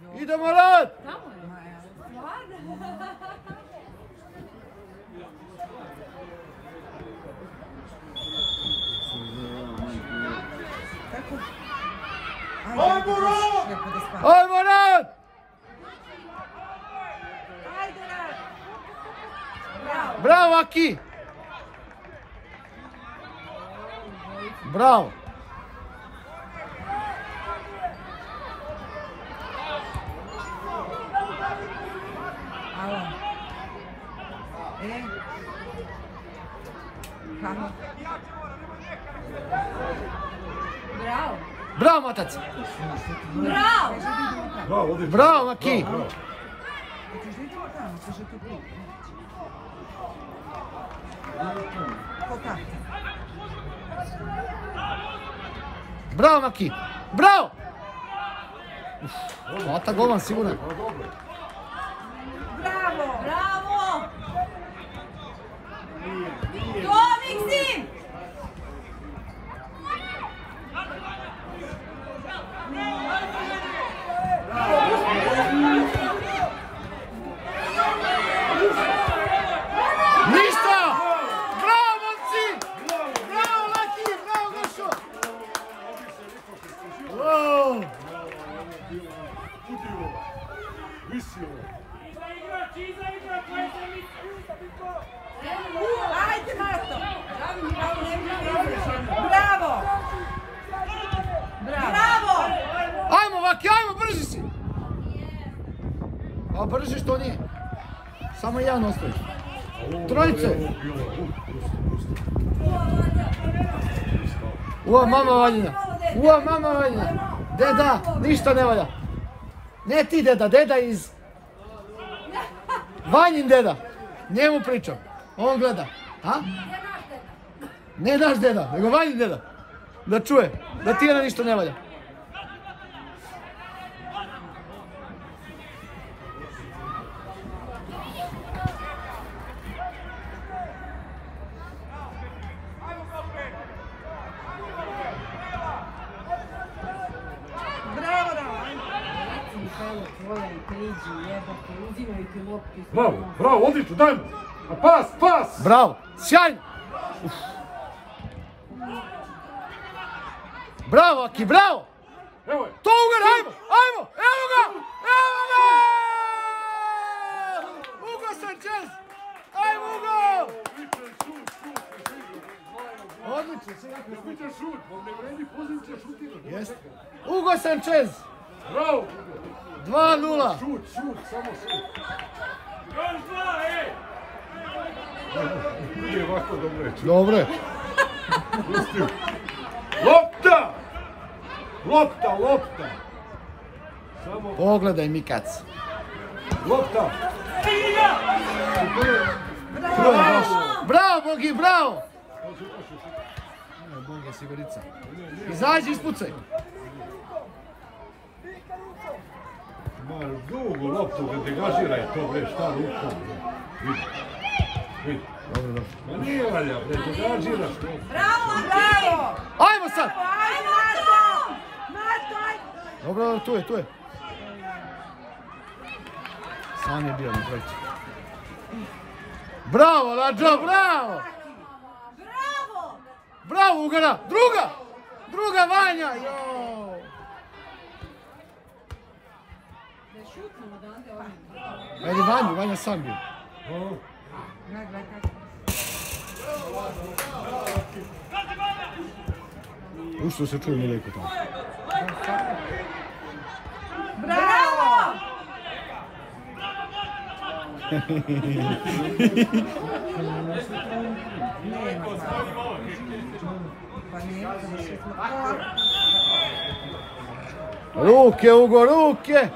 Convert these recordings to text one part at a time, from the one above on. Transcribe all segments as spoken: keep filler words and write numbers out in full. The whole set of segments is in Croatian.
Idemo rad! Ajmo rad! Ajmo rad! Bravo, Aki! Bravo! Alo. E? Kako? Bravo! Bravo, Matac! Bravo! Bravo, odlično. Bravo, Maki! Hoćeš da idemo tamo, kaže tu put. Ko tako? Bravo, Maki! Bravo! Hvata golman, sigurno. Bravo! Bravo! To, Miksim! Ništa! Bravo, momci! Bravo, Laki! Bravo, Gošo! Wow! Ajde, Marto! Bravo! Bravo! Ajmo, Vaki, ajmo, brži si! A brži što nije? Samo jedan ostaje. Trojice! Ua, mama Vanjina! Ua, mama Vanjina! Deda, ništa ne valja! Ne ti deda, deda iz... Vanjin deda! Njemu pričam. On gleda. A? Ne naš deda, nego Vanjin deda. Da čuje, da Tijana ništa ne valja. Bravo, bravo, odlično, daj mu! A pas, pas! Bravo, sjajno! Uf. Bravo, Aki, bravo! Evo je! To Ugar, ajmo, ajmo, evo ga, evo ga! Ugo Sanchez! Ajmo, Ugo! Odlično, sve jako. Smiće šut, on ne vredi pozicija šutirati. Jeste. Ugo Sanchez! Bravo! dva nula. Šut, šut, samo šut. Još dva, ej! Nije ovako dobro reći. Dobro je. Lopta! Lopta, lopta! Samo Pogledaj mi kac. lopta! Bravo, Bogi, bravo! Bogi, sigurica. Izađi, ispucaj. Mar, dugu loptu ga degažira je to, bre, šta rukom, bre. Vidi, vidi. Dobro, dobro. Ma nije valja, bre, degažiraš to. Bravo, Bravo! Ajmo sad! Ajde, Marto! Marto, ajde! Dobro, dobro, tu je, tu je. Sam je bio na trojci. Bravo, Lađo, bravo! Bravo! Bravo, Ugara! Druga! Druga Vanja! Joj! Ajde Vanju, Vanja sam bio. Gledaj, gledaj kako. Ušto se čuje Milejko tamo. Bravo! Ruke, Ugo, ruke!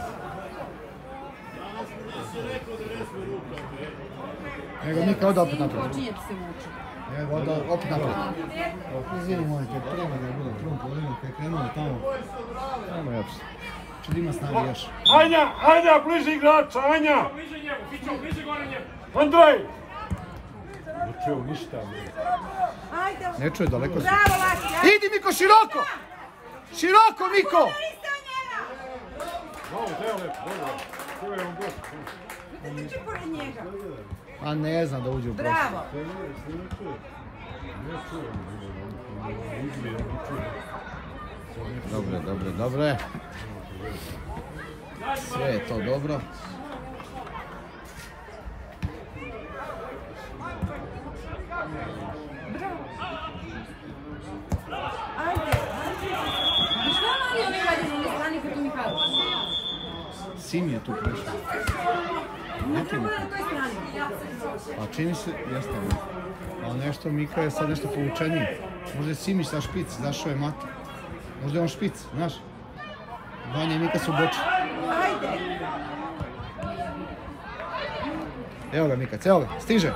Nego mi kao da opet napred. Počinje se vuče. Evo da opet napred. Izvini molim te, treba da je bilo prvom polovinu kad je krenuo tamo. Ajmo jači. Čudi ima snage još. Anja, Anja, bliži igrača, Anja! Bliže njemu, Fićo, bliže gore njemu. Andrej! Ne čuo ništa, bre. Ajde! Ne čuje, daleko si. Bravo, Laki! Idi Miko, široko! Široko, Miko! Isto njega! Bravo, evo lepo, dobro. To je on gost. Vidite trči pored njega. A ne znam da uđe u prostor. Bravo. Dobre, dobre, dobre. Sve je to dobro. Što oni oni radi na ovoj strani kad tu Mihajlo? Sim je tu prešao. Ne treba na toj strani. A čini se, jeste ne. A nešto, Mika je sad nešto povučeniji. Možda je Simić sa špic, zašao je Mata. Možda je on špic, znaš. Vanja i Mika su boči. Ajde. Evo ga Mikac, evo ga, stiže.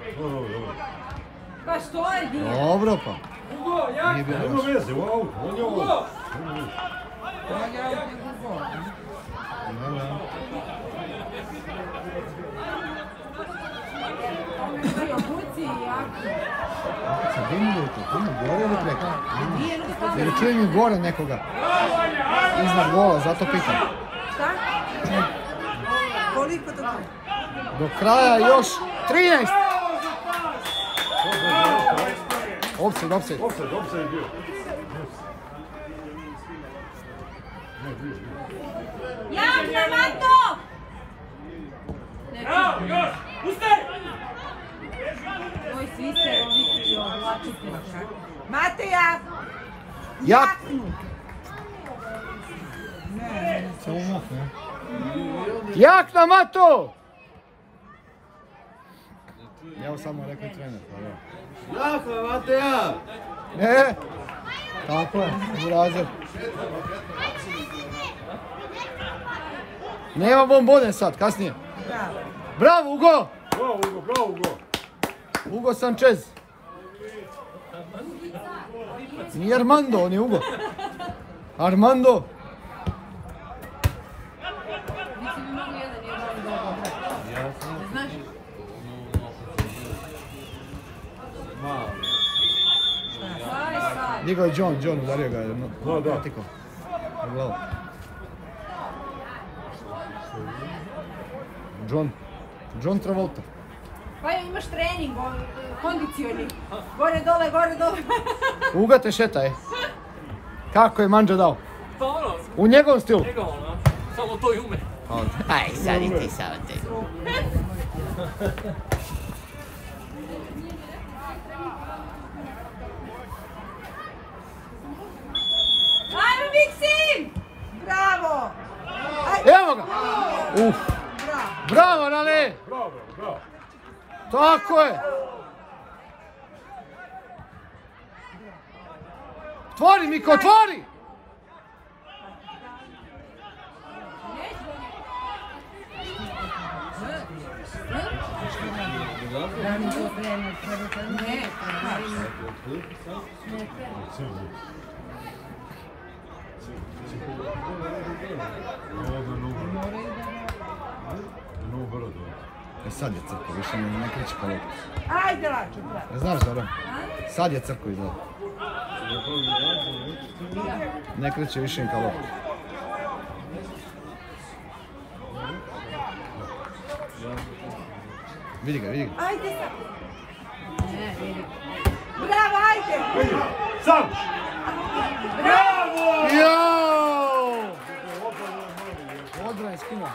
Pa što je dio? Dobro pa. Nije bilo Nema baš. veze, u autu, on je ovo. Bolje auto nego gol. Da, da. Bio buci i jako. Sad dimlju to, tamo gore ili preko? Nije nego tamo. Jer čujem i gore nekoga. Iznad gola, zato pitam. Šta? Koliko to je? Do kraja još trinaest. Opsed, opsed. Opsed, opsed je bio. Javne, Mato! Bravo, još! Ustaj! Oj, svi se ovdje oblačite. Mateja! Jak! Jaknu! Samo mak, ne? Jak na Mato! Evo samo rekao trener, pa evo. Jaka, Mateja! E, tako je, Burazer. Nema bombone sad, kasnije. Bravo. Bravo, Ugo! Bravo, Ugo, bravo, Ugo. Ugo Sanchez. Nije Armando, on je Ugo. Armando. Mislim bi mogu jedan, jedan dobro. Ne znaš? Aj sad. Digao je John, John udario ga je. Da, da. Patiko. Na glavu. John. John Travolta. Pa jo, imaš trening, on, kondicioni. Gore, dole, gore, dole. Uga te šeta je. Kako je Manđa dao? Pa ono, U njegovom stilu. njegov ono, samo to i ume. Aj, sad i ti, sad ti. Ajmo, Miksim! Bravo! Evo ga! Uf! Bravo! Bravo, Nale! Bravo, bravo. Tako je! Otvori, Miko, otvori! Ne, No, brzo. E sad je crko, više ne, ne kreće kao lopta. Ajde, Lačo, bravo! Ne znaš, Zoran? Sad je crko izgleda. Ne kreće više im kao lopta. Vidi ga, vidi ga. Ajde sad! ne, vidi. Bravo, ajde! Sam! Jao! Odbran je skinuo.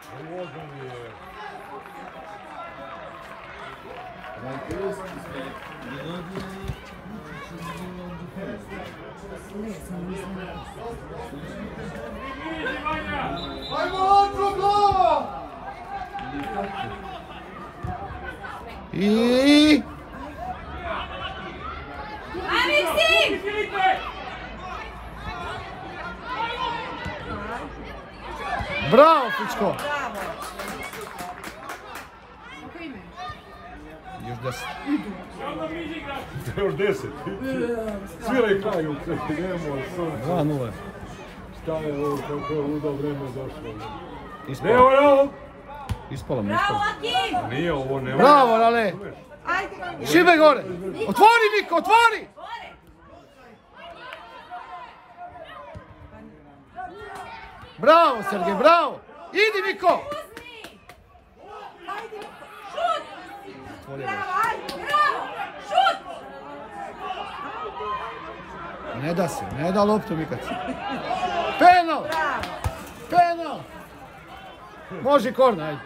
Ajmo, otro glava! I... Aj, Miksim! Bravo, Fičko! Bravo! Kako ime? Još deset. Još deset. Sviraj kraj u kraju, nemoj sunce. dva nula. Šta je ovo, kako je ludo vreme došlo. Ispala. Evo je ovo! Ispala mi, Bravo, ispala. Akim! Nije ovo, nema. Bravo, Lale! Ajde, Lale! Šibe gore! Otvori, Niko, otvori! Gore! Bravo, Sergej, bravo! Idi, Miko! Uzmi! Hajde, šut! Otvorio Bravo, ga. ajde. Bravo! Šut! Ne da se, ne da loptu, Mikac. Penal! Bravo. Penal! Može korna, ajde.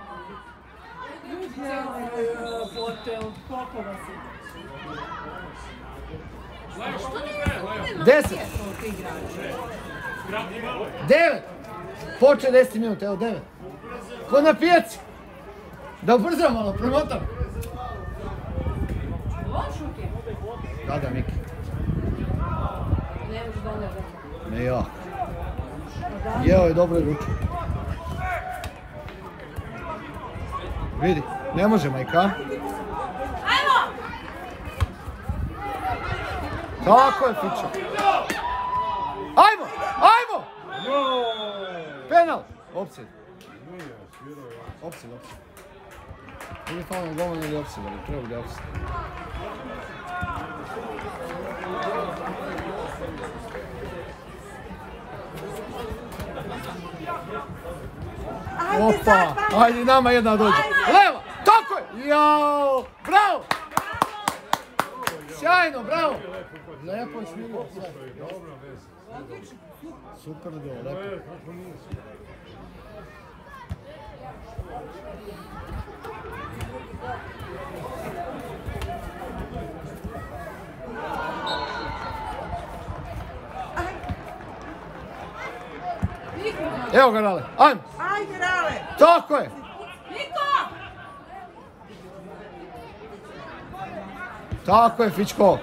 Potel, koliko vas je? Što nema Deset. svjetlo ti igrači? Devet! Poče deset minuta, evo devet. Ko na pijaci. Da ubrzam malo, promotam. On šut je. Da, da, Miki. Ne možeš da ne da. Ne ja. Jeo je dobro ručak. Vidi, ne može, majka. Ajmo! Tako je, Fičo. Ajmo, ajmo! Penal! Opsed. Opsed, opsed. Ili falno golman ili opsed, ali treba bude opsed. Ajde sad, Opa, mama. ajde nama jedna dođe. Leva, tako je! Jao, bravo! Sjajno, bravo! Lepo je smilio, sjajno. Super djelo, lepo. Evo ga, Rale, ajmo! Ajde, Rale. Tako je! Niko! Tako je, Fičko!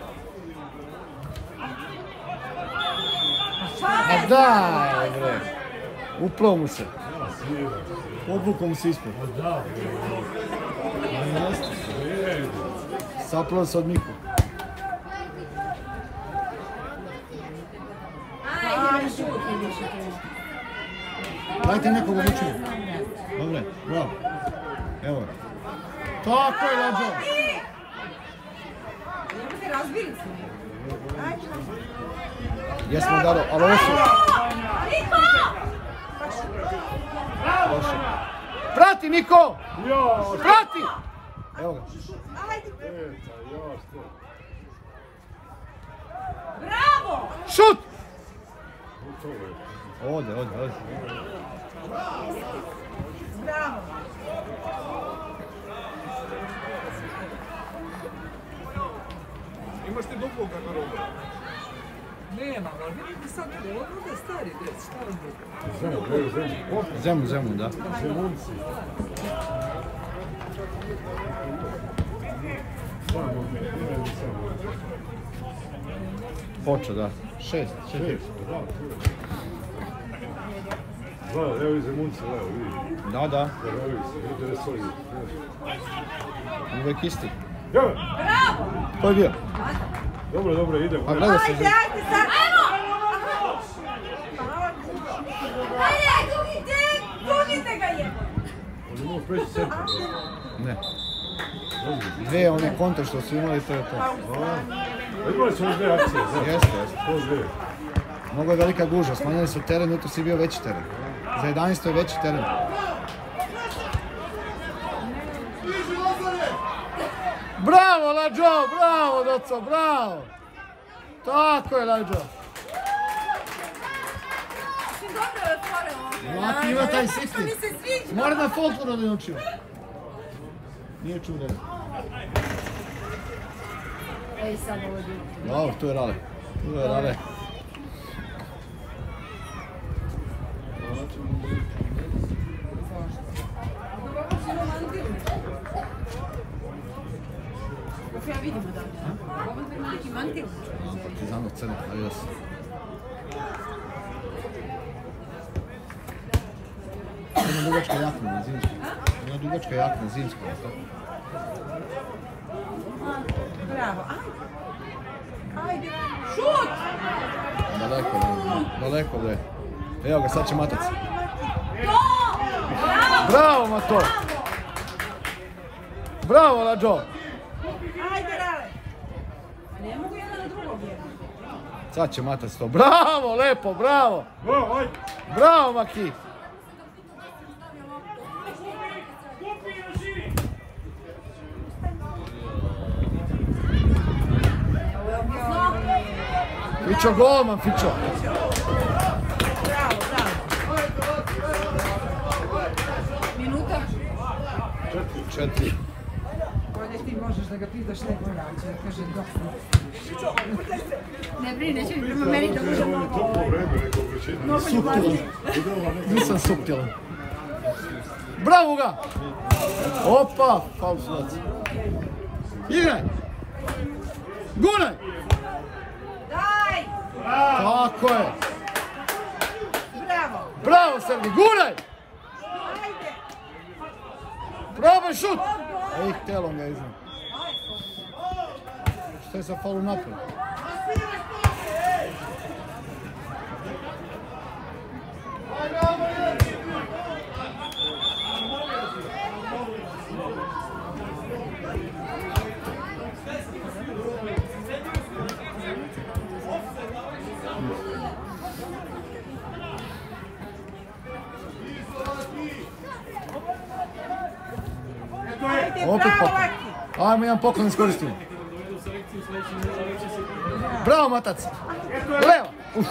A daj, bre! Uplao mu se. Odvukao mu se ispod. Saplao se od Miku. Ajde, šut i više tu. Dajte nekog obučenja. Dobre, bravo. Evo ga. Tako je, Lađo! Nemojte razbili su mi. Ajde. Jesmo, Daro, ali ovo su... Niko! Loše. Prati, Miko! Prati! Evo ga. Ajde. Bravo! Šut! Ode, ode, ode. Bravo. Imaš ti duploga na robu? Nema, ali vidite sad, ovo je stari dec, šta je bilo? Zemu, gledaj, zemu. Opet Zemu, zemu, da. zemunci. Samo, ne, samo. Počeo, da. Šest, šest. Šest, da, tu je. Gledaj, evo i zemunci, evo, vidi. Da, da. Evo se, vidite da svoji. Uvijek isti. Evo, To je bio. dobro, dobro, idemo. A gleda se. Ajde, ajde sad. Ajde, gubite! Gubite ga je! Ali mogu preći centar. Ne. Dve one kontre što su imali, to je to. Imali su još dve akcije, znaš. Jeste, jeste. To dve. Mnogo je velika gužva, smanjili su teren, jutro si bio veći teren. Za jedanaest je veći teren. Bravo, Lađo, bravo, Doco, bravo! Tako je, Lađo. Si dobro je otvorilo. Laki ima taj Što sitni. mi se sviđa. Mora na folkloru da je učio. Nije čudan. Ej, sad ovo je bilo. Dobro, tu je Rale. Tu je Rale. Dobro si romantilni. Kako ja vidimo da. Ovo ima neki mantil. Partizanov crni, adios. Jedna dugačka jakna na zimsku. Jedna dugačka jakna zimska, je to? Bravo. Ajde. Ajde. Šut! Daleko, bre. Daleko, bre. Evo ga, sad će matac. To! Bravo! Bravo, Mato! Bravo, Lađo! Ajde, Rale. Ne mogu jedan na drugog jedan. Sad će matac to. Bravo, lepo, bravo! Bravo, ajde. Bravo, Maki! Fičo golman, Fičo! Bravo, bravo. Minuta. Četiri. Bolje ti možeš da ga pitaš neko rađe, kaže dok Ne brini, neće mi prema meni da može mnogo. Toplo vreme, neko većina. Suptilan. Nisam suptilan. Bravo ga! Opa! Faul sudac. Igraj! Gunaj! Daj! Tako je! Bravo. Bravo, Sergij! Gunaj! Ajde. Probaj šut! Ej, telom ga izvam. Što je sa faulom napred? Ajde, Opet bravo, poklon. Laki. Ajmo jedan poklon iskoristimo. Bravo, Matac! Leva! Uf.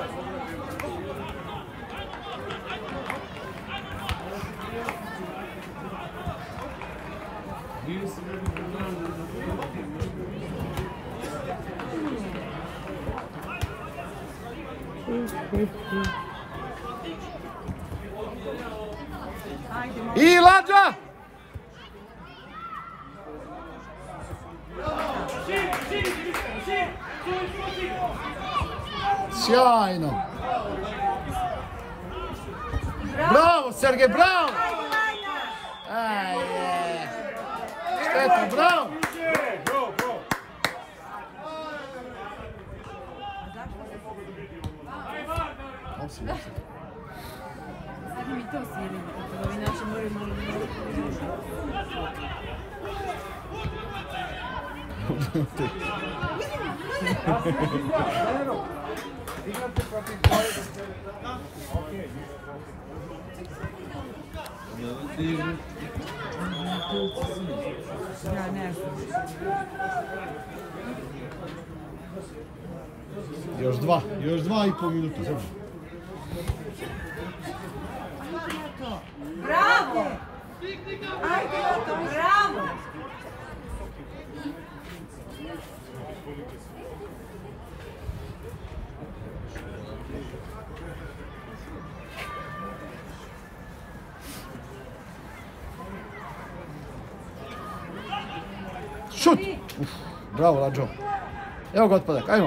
I Lađa! Sjajno! Bravo, Sergej, bravo! Aj, je. Šteta, bravo! Go, go! Opsvijek. Sad mi to svijedimo, tako da vi inače moraju malo... igrate protiv koje da ste... Okej. Ja ne znam. Još dva, još dva i pol minuta. Bravo! Ajde, Joto, bravo! Šut! Uf, bravo, Lađo. Evo ga otpadak, ajmo.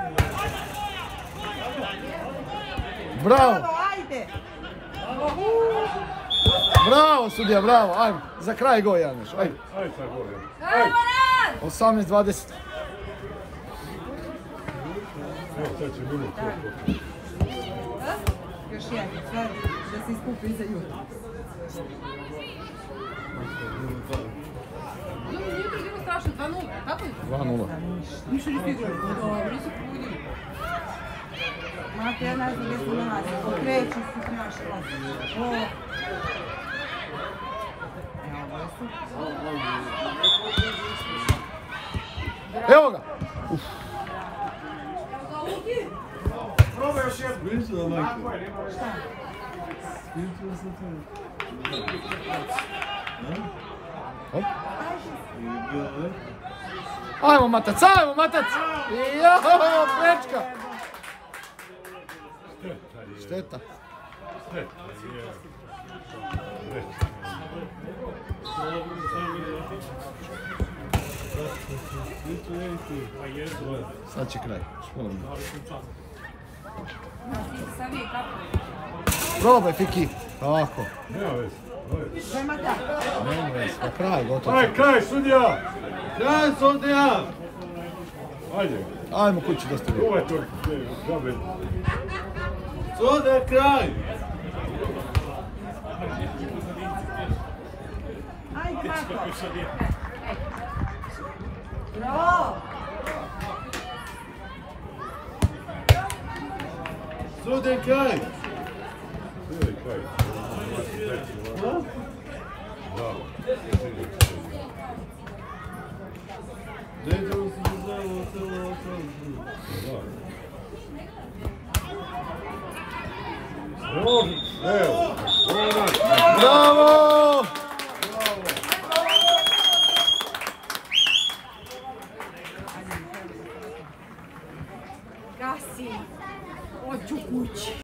Bravo! Bravo, ajde! Bravo, sudija, bravo. Ajmo, za kraj go, Janeš. Ajmo. Ajde sad gore. osamnaest dvadeset. Evo sad će minut. Još jedan, sad da se iskupi za jutro. Dobro, jutro je bilo strašno, dva nula, tako je? dva nula. Ništa nisu igrali, dobro, nisu pobudili. Mate, ja ne znam gdje se nalazi. Okreću se znaš kako. O. Evo ga! Uf. Probaj još jednu. Vidiš da majke? Šta? Hop. Ajmo, Matac, ajmo, Matac! Jooo, prečka! Šteta. Sad će kraj. Sad je kako? Probaj, Fiki. Tako. Nema veze. Prema da. Nema veze, na kraj, gotovo. Aj, kraj, sudija! Kraj sudija! Ajde. Ajmo kući da ste. Ovo je to. Gabe. Sudija, kraj! Ajde, Marko. Bravo! Sudija, kraj! Bravo. Dajte mu se zazdravilo, celo, celo. Može, evo, konac. Bravo! Gasi, hoću kući.